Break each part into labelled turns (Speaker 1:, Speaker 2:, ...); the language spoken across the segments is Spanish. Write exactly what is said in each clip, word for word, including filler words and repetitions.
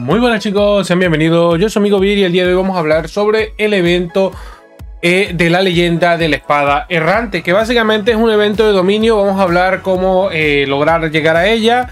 Speaker 1: Muy buenas chicos, sean bienvenidos, yo soy amigo Vir y el día de hoy vamos a hablar sobre el evento eh, de la leyenda de la espada errante, que básicamente es un evento de dominio. Vamos a hablar cómo eh, lograr llegar a ella,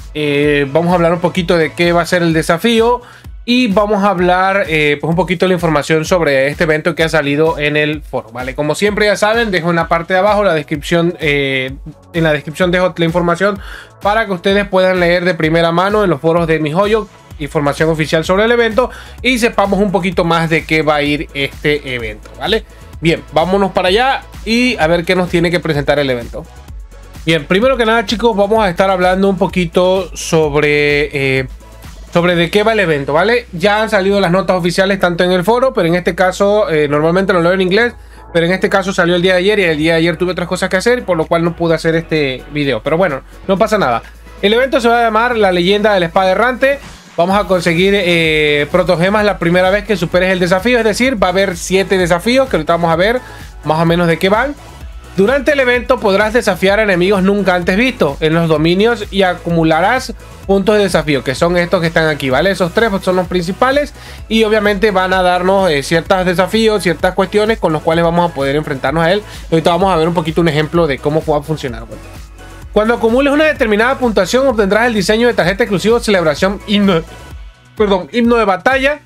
Speaker 1: eh, vamos a hablar un poquito de qué va a ser el desafío y vamos a hablar eh, pues un poquito de la información sobre este evento que ha salido en el foro, ¿vale? Como siempre ya saben, dejo en la parte de abajo la descripción, eh, en la descripción dejo la información para que ustedes puedan leer de primera mano en los foros de MiHoYo información oficial sobre el evento y sepamos un poquito más de qué va a ir este evento, ¿vale? Bien, vámonos para allá y a ver qué nos tiene que presentar el evento. Bien, primero que nada chicos, vamos a estar hablando un poquito sobre... Eh, sobre de qué va el evento, ¿vale? Ya han salido las notas oficiales tanto en el foro, pero en este caso, eh, normalmente lo leo en inglés, pero en este caso salió el día de ayer y el día de ayer tuve otras cosas que hacer, por lo cual no pude hacer este video. Pero bueno, no pasa nada. El evento se va a llamar La Leyenda de la Espada Errante. Vamos a conseguir eh, protogemas la primera vez que superes el desafío, es decir, va a haber siete desafíos que ahorita vamos a ver más o menos de qué van. Durante el evento podrás desafiar a enemigos nunca antes vistos en los dominios y acumularás puntos de desafío, que son estos que están aquí, ¿vale? Esos tres son los principales y obviamente van a darnos eh, ciertos desafíos, ciertas cuestiones con los cuales vamos a poder enfrentarnos a él. Ahorita vamos a ver un poquito un ejemplo de cómo va a funcionar. Bueno, cuando acumules una determinada puntuación obtendrás el diseño de tarjeta exclusivo celebración himno, perdón, himno de batalla,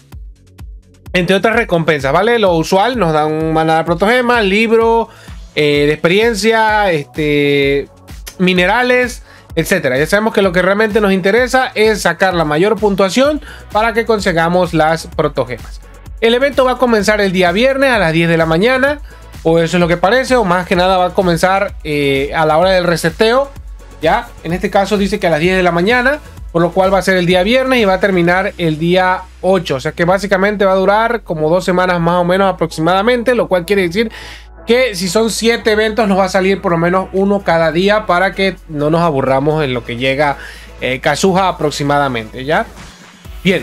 Speaker 1: entre otras recompensas, ¿vale? Lo usual, nos dan un maná de protogema, libro... Eh, de experiencia, este, minerales, etcétera. Ya sabemos que lo que realmente nos interesa es sacar la mayor puntuación para que consigamos las protogemas. El evento va a comenzar el día viernes a las diez de la mañana, o eso es lo que parece, o más que nada va a comenzar eh, a la hora del reseteo. Ya, en este caso dice que a las diez de la mañana, por lo cual va a ser el día viernes y va a terminar el día ocho. O sea que básicamente va a durar como dos semanas más o menos aproximadamente, lo cual quiere decir que si son siete eventos nos va a salir por lo menos uno cada día para que no nos aburramos en lo que llega eh, Kazuha aproximadamente, ¿ya? Bien,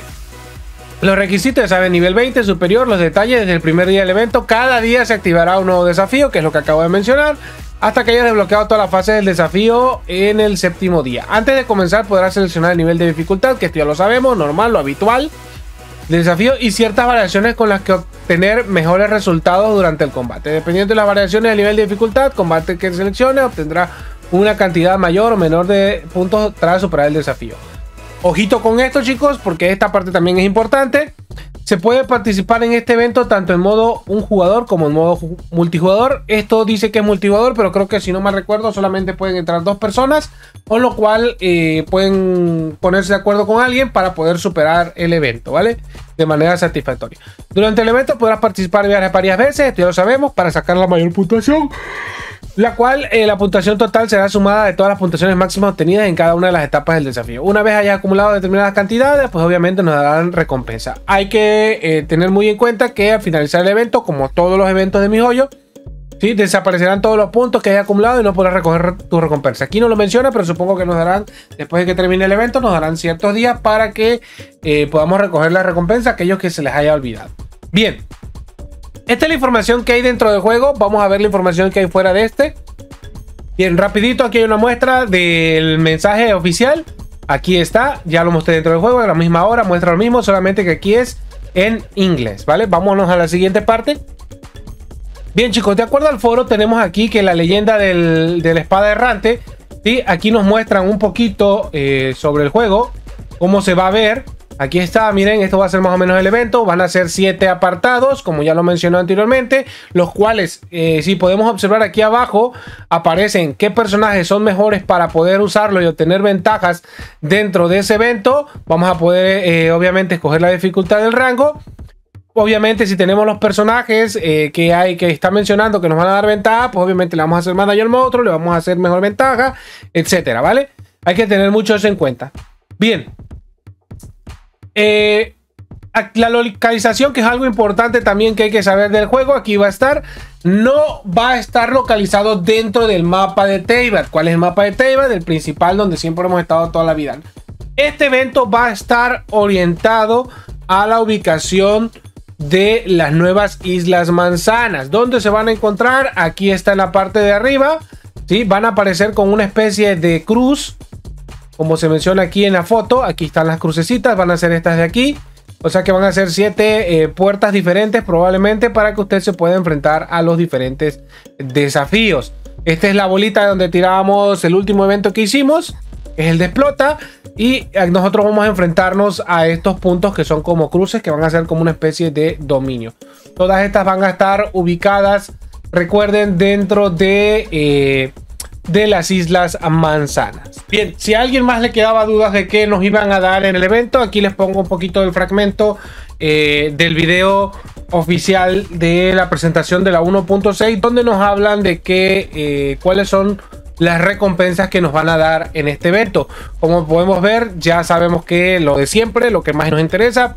Speaker 1: los requisitos, ya saben, nivel veinte superior, los detalles desde el primer día del evento. Cada día se activará un nuevo desafío, que es lo que acabo de mencionar, hasta que hayas desbloqueado toda la fase del desafío en el séptimo día. Antes de comenzar podrás seleccionar el nivel de dificultad, que esto ya lo sabemos, normal, lo habitual desafío, y ciertas variaciones con las que obtener mejores resultados durante el combate. Dependiendo de las variaciones del nivel de dificultad, combate que seleccione obtendrá una cantidad mayor o menor de puntos tras superar el desafío. Ojito con esto chicos, porque esta parte también es importante. Se puede participar en este evento tanto en modo un jugador como en modo multijugador. Esto dice que es multijugador, pero creo que si no mal recuerdo solamente pueden entrar dos personas, con lo cual eh, pueden ponerse de acuerdo con alguien para poder superar el evento, ¿vale? De manera satisfactoria. Durante el evento podrás participar varias veces, esto ya lo sabemos, para sacar la mayor puntuación, la cual eh, la puntuación total será sumada de todas las puntuaciones máximas obtenidas en cada una de las etapas del desafío. Una vez hayas acumulado determinadas cantidades, pues obviamente nos darán recompensa. Hay que eh, tener muy en cuenta que al finalizar el evento, como todos los eventos de MiHoYo, ¿sí?, desaparecerán todos los puntos que hayas acumulado y no podrás recoger tu recompensa. Aquí no lo menciona, pero supongo que nos darán, después de que termine el evento, nos darán ciertos días para que eh, podamos recoger la recompensa a aquellos que se les haya olvidado. Bien. Esta es la información que hay dentro del juego. Vamos a ver la información que hay fuera de este. Bien, rapidito, aquí hay una muestra del mensaje oficial. Aquí está, ya lo mostré dentro del juego. A la misma hora muestra lo mismo, solamente que aquí es en inglés, ¿vale? Vámonos a la siguiente parte. Bien chicos, de acuerdo al foro tenemos aquí que la leyenda del, de la espada errante, ¿sí? Aquí nos muestran un poquito eh, sobre el juego, cómo se va a ver. Aquí está, miren, esto va a ser más o menos el evento. Van a ser siete apartados, como ya lo mencioné anteriormente, los cuales, eh, si podemos observar aquí abajo, aparecen qué personajes son mejores para poder usarlo y obtener ventajas dentro de ese evento. Vamos a poder, eh, obviamente, escoger la dificultad del rango. Obviamente, si tenemos los personajes eh, que hay que está mencionando que nos van a dar ventaja, pues obviamente le vamos a hacer más daño al monstruo, le vamos a hacer mejor ventaja, etcétera, ¿vale? Hay que tener mucho eso en cuenta. Bien. Eh, la localización, que es algo importante también que hay que saber del juego, aquí va a estar, no va a estar localizado dentro del mapa de Teyvat. ¿Cuál es el mapa de Teyvat? El principal, donde siempre hemos estado toda la vida. Este evento va a estar orientado a la ubicación de las nuevas Islas Manzanas. ¿Dónde se van a encontrar? Aquí está en la parte de arriba, ¿sí? Van a aparecer con una especie de cruz como se menciona aquí en la foto. Aquí están las crucecitas, van a ser estas de aquí. O sea que van a ser siete eh, puertas diferentes probablemente para que usted se pueda enfrentar a los diferentes desafíos. Esta es la bolita donde tirábamos el último evento que hicimos, es el de explota. Y nosotros vamos a enfrentarnos a estos puntos que son como cruces, que van a ser como una especie de dominio. Todas estas van a estar ubicadas, recuerden, dentro de... Eh, de las Islas Manzanas. Bien, si a alguien más le quedaba dudas de qué nos iban a dar en el evento, aquí les pongo un poquito del fragmento eh, del video oficial de la presentación de la uno punto seis, donde nos hablan de qué, eh, cuáles son las recompensas que nos van a dar en este evento. Como podemos ver, ya sabemos que lo de siempre, lo que más nos interesa,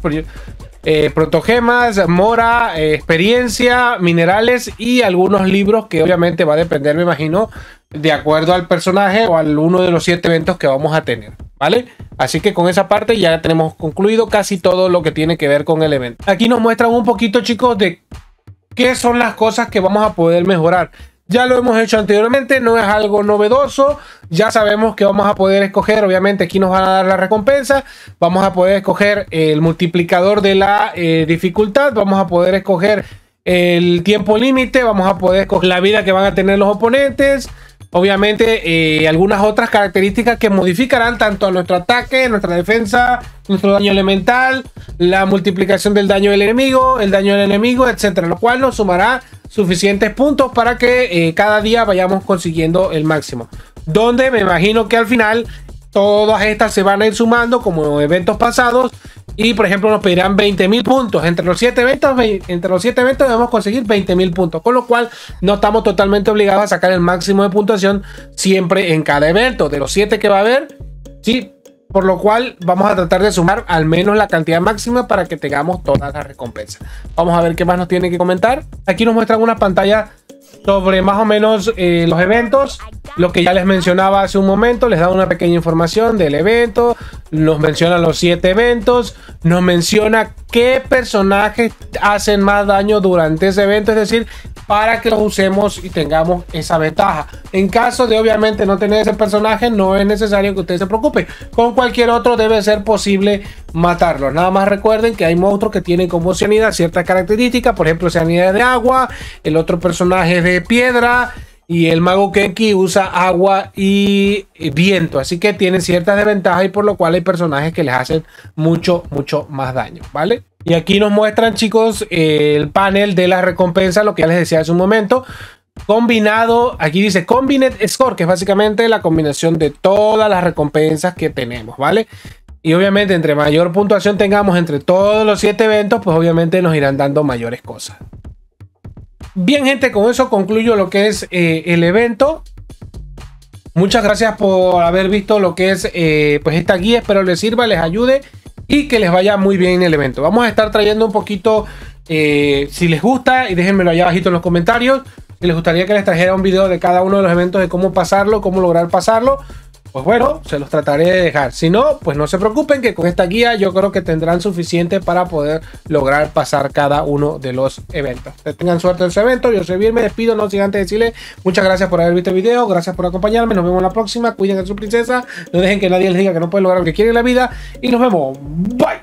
Speaker 1: eh, protogemas, mora, eh, experiencia, minerales y algunos libros, que obviamente va a depender, me imagino, de acuerdo al personaje o al uno de los siete eventos que vamos a tener, ¿vale? Así que con esa parte ya tenemos concluido casi todo lo que tiene que ver con el evento. Aquí nos muestran un poquito, chicos, de qué son las cosas que vamos a poder mejorar. Ya lo hemos hecho anteriormente, no es algo novedoso. Ya sabemos que vamos a poder escoger, obviamente aquí nos van a dar la recompensa. Vamos a poder escoger el multiplicador de la eh, dificultad. Vamos a poder escoger el tiempo límite. Vamos a poder escoger la vida que van a tener los oponentes. Obviamente eh, algunas otras características que modificarán tanto a nuestro ataque, nuestra defensa, nuestro daño elemental, la multiplicación del daño del enemigo, el daño del enemigo, etcétera. Lo cual nos sumará suficientes puntos para que eh, cada día vayamos consiguiendo el máximo. Donde me imagino que al final todas estas se van a ir sumando como eventos pasados. Y por ejemplo nos pedirán veinte mil puntos. Entre los siete eventos, entre los siete eventos debemos conseguir veinte mil puntos. Con lo cual no estamos totalmente obligados a sacar el máximo de puntuación siempre en cada evento. De los siete que va a haber, sí. Por lo cual vamos a tratar de sumar al menos la cantidad máxima para que tengamos todas las recompensas. Vamos a ver qué más nos tiene que comentar. Aquí nos muestran una pantalla sobre más o menos eh, los eventos. Lo que ya les mencionaba hace un momento, les da una pequeña información del evento. Nos menciona los siete eventos. Nos menciona qué personajes hacen más daño durante ese evento. Es decir, para que los usemos y tengamos esa ventaja. En caso de obviamente no tener ese personaje, no es necesario que usted se preocupe. Con cualquier otro debe ser posible matarlo. Nada más recuerden que hay monstruos que tienen como sanidad ciertas características. Por ejemplo, sanidad de agua. El otro personaje es de piedra. Y el mago Kenki usa agua y viento. Así que tienen ciertas desventajas y por lo cual hay personajes que les hacen mucho, mucho más daño, ¿vale? Y aquí nos muestran, chicos, eh, el panel de las recompensas, lo que ya les decía hace un momento. Combinado, aquí dice Combined Score, que es básicamente la combinación de todas las recompensas que tenemos, ¿vale? Y obviamente entre mayor puntuación tengamos entre todos los siete eventos, pues obviamente nos irán dando mayores cosas. Bien, gente, con eso concluyo lo que es eh, el evento. Muchas gracias por haber visto lo que es eh, pues esta guía. Espero les sirva, les ayude y que les vaya muy bien en el evento. Vamos a estar trayendo un poquito, eh, si les gusta, y déjenmelo allá abajito en los comentarios, si les gustaría que les trajera un video de cada uno de los eventos, de cómo pasarlo, cómo lograr pasarlo. Pues bueno, se los trataré de dejar. Si no, pues no se preocupen, que con esta guía yo creo que tendrán suficiente para poder lograr pasar cada uno de los eventos. Que tengan suerte en su evento. Yo soy bien, me despido, no sin antes decirles muchas gracias por haber visto el video, gracias por acompañarme, nos vemos en la próxima, cuiden a su princesa, no dejen que nadie les diga que no pueden lograr lo que quieren en la vida y nos vemos, bye.